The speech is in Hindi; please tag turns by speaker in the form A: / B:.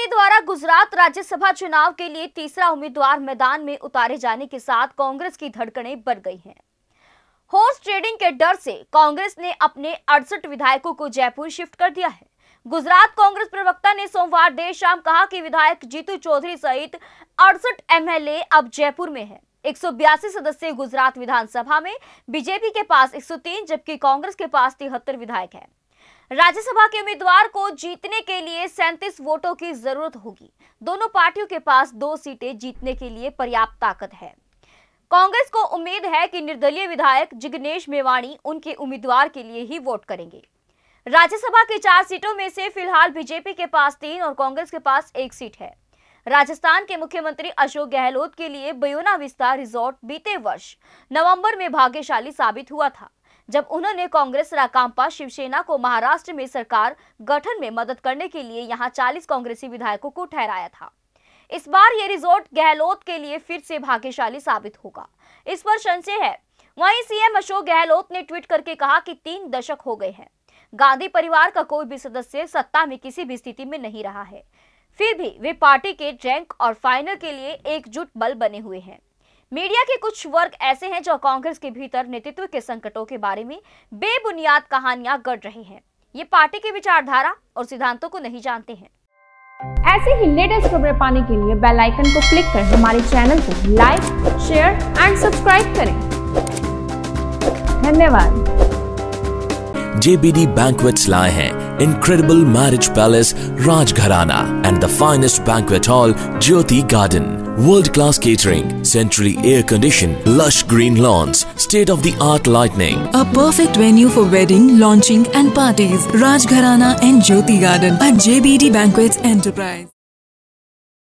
A: बीजेपी द्वारा गुजरात राज्यसभा चुनाव के लिए तीसरा उम्मीदवार मैदान में उतारे जाने के साथ कांग्रेस की धड़कनें बढ़ गई हैं। हॉर्स ट्रेडिंग के डर से कांग्रेस ने अपने 68 विधायकों को जयपुर शिफ्ट कर दिया है। गुजरात कांग्रेस प्रवक्ता ने सोमवार देर शाम कहा कि विधायक जीतू चौधरी सहित 68 एमएलए अब जयपुर में हैं। 182 सदस्यीय गुजरात विधानसभा में बीजेपी के पास 103 जबकि कांग्रेस के पास 73 विधायक हैं। राज्यसभा के उम्मीदवार को जीतने के लिए 37 वोटों की जरूरत होगी। दोनों पार्टियों के पास 2 सीटें जीतने के लिए पर्याप्त ताकत है। कांग्रेस को उम्मीद है कि निर्दलीय विधायक जिग्नेश मेवाणी उनके उम्मीदवार के लिए ही वोट करेंगे। राज्यसभा की 4 सीटों में से फिलहाल बीजेपी के पास 3 और कांग्रेस के पास 1 सीट है। राजस्थान के मुख्यमंत्री अशोक गहलोत के लिए बयोना विस्ता रिजॉर्ट बीते वर्ष नवंबर में भाग्यशाली साबित हुआ था, जब उन्होंने कांग्रेस राकांपा शिवसेना को महाराष्ट्र में सरकार गठन में मदद करने के लिए यहां 40 कांग्रेसी विधायकों को ठहराया था। इस बार ये रिजॉर्ट गहलोत के लिए फिर से भाग्यशाली साबित होगा, इस पर संशय है। वहीं सीएम अशोक गहलोत ने ट्वीट करके कहा कि 3 दशक हो गए हैं, गांधी परिवार का कोई भी सदस्य सत्ता में किसी भी स्थिति में नहीं रहा है, फिर भी वे पार्टी के रैंक और फाइनल के लिए एकजुट बल बने हुए हैं। मीडिया के कुछ वर्ग ऐसे हैं जो कांग्रेस के भीतर नेतृत्व के संकटों के बारे में बेबुनियाद कहानियां गढ़ रहे हैं। ये पार्टी की विचारधारा और सिद्धांतों को नहीं जानते हैं।
B: ऐसे ही लेटेस्ट खबरें पाने के लिए बेल आइकन को क्लिक कर हमारे चैनल को लाइक, शेयर एंड सब्सक्राइब करें। धन्यवाद।
C: JBD Banquets लाए हैं incredible marriage palace Rajgharana and the finest banquet hall Jyoti Garden. World-class catering, centrally air-conditioned, lush green lawns, state-of-the-art lighting.
D: A perfect venue for wedding, launching and parties. Rajgharana and Jyoti Garden at JBD Banquets Enterprise.